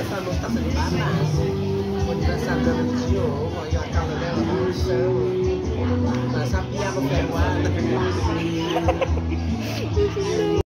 essa noite tá sendo barato. O aniversário dela de Diogo, aí a casa dela no chão. Essa piaba peguada.